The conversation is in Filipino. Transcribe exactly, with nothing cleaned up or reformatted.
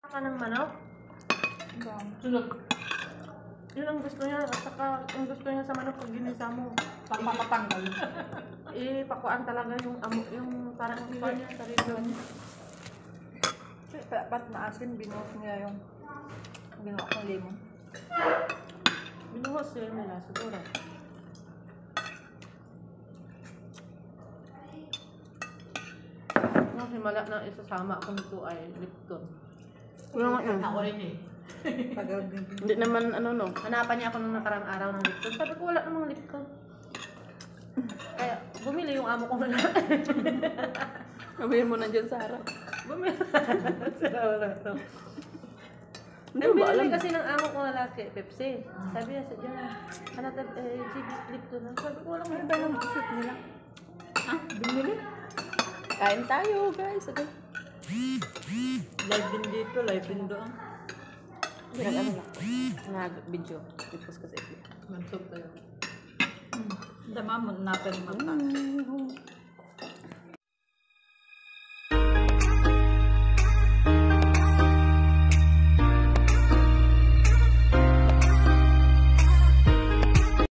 Ka ng manok? Sunod. Yun ang gusto niya. At saka ang gusto niya sa manok pag ginisa mo. Pagpapatanggal. Eh, pakuan talaga yung amo, yung parang kuan niya sa rito. Dapat maasin, binuhos niya yung binuhos ng lemon. Binuhos sila nila siguro. Ang himala na isasama ko nito ay Lipton. Wala nga yun. Ako rin eh. Hindi naman ano no. Hanapan niya ako nung nakarang araw ng Lipton. Sabi ko wala namang Lipton. Kaya bumili yung amo ko na lang. Sabihin mo na dyan sa harap. Bumili. Wala to. Hindi Ang mo ba alam? binili kasi ng amo ko na lalaki, Pepsi. Sabi niya sa dyan, hanatag eh, G B Lipton. Sabi ko walang Ano ba yung isip nila? Ah, binili? Kain tayo guys. Ito. Live din dito, live din doon. Nag ano lang. Nag-video. Tipos kasi. Mansog tayo. Dama mo, natin mata. Mm.